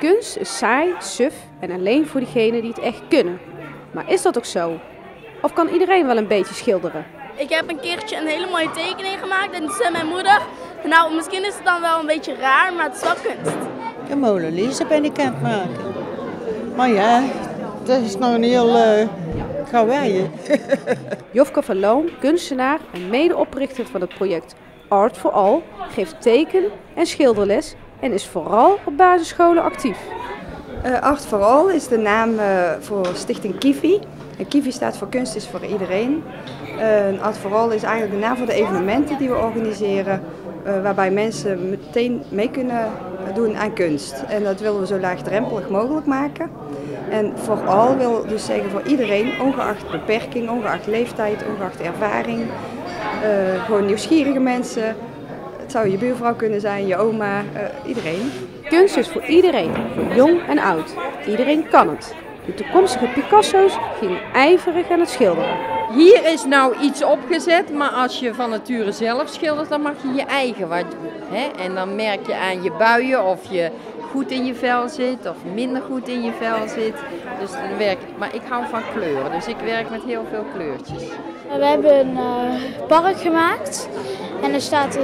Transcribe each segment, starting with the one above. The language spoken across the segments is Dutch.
Kunst is saai, suf en alleen voor diegenen die het echt kunnen. Maar is dat ook zo? Of kan iedereen wel een beetje schilderen? Ik heb een keertje een hele mooie tekening gemaakt en toen zei mijn moeder, nou misschien is het dan wel een beetje raar, maar het is wel kunst. Een Mona Lisa ben ik aan het maken. Maar ja, dat is nog een heel karwei. Jofke van Loon, kunstenaar en medeoprichter van het project Art for All, geeft teken- en schilderles en is vooral op basisscholen actief. Art for All is de naam voor Stichting Kivi. En Kivi staat voor Kunst is voor iedereen. Art for All is eigenlijk de naam voor de evenementen die we organiseren, waarbij mensen meteen mee kunnen doen aan kunst. En dat willen we zo laagdrempelig mogelijk maken. En vooral wil dus zeggen voor iedereen, ongeacht beperking, ongeacht leeftijd, ongeacht ervaring. Gewoon nieuwsgierige mensen. Het zou je buurvrouw kunnen zijn, je oma, iedereen. Kunst is voor iedereen, voor jong en oud. Iedereen kan het. De toekomstige Picasso's gingen ijverig aan het schilderen. Hier is nou iets opgezet, maar als je van nature zelf schildert, dan mag je je eigen wat doen. Hè? En dan merk je aan je buien of je goed in je vel zit of minder goed in je vel zit. Dus dan werk ik. Maar ik hou van kleuren, dus ik werk met heel veel kleurtjes. We hebben een park gemaakt en er staat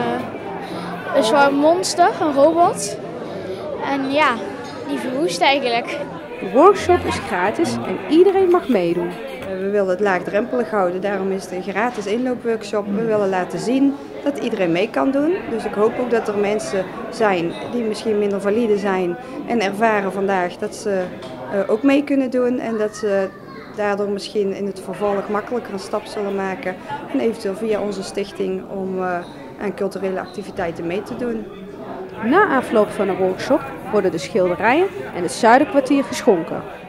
een soort monster, een robot. En ja, die verwoest eigenlijk. De workshop is gratis en iedereen mag meedoen. We willen het laagdrempelig houden, daarom is het een gratis inloopworkshop. We willen laten zien dat iedereen mee kan doen. Dus ik hoop ook dat er mensen zijn die misschien minder valide zijn en ervaren vandaag dat ze ook mee kunnen doen. En dat ze daardoor misschien in het vervolg makkelijker een stap zullen maken. En eventueel via onze stichting om aan culturele activiteiten mee te doen. Na afloop van de workshop worden de schilderijen en het Zuiderkwartier geschonken.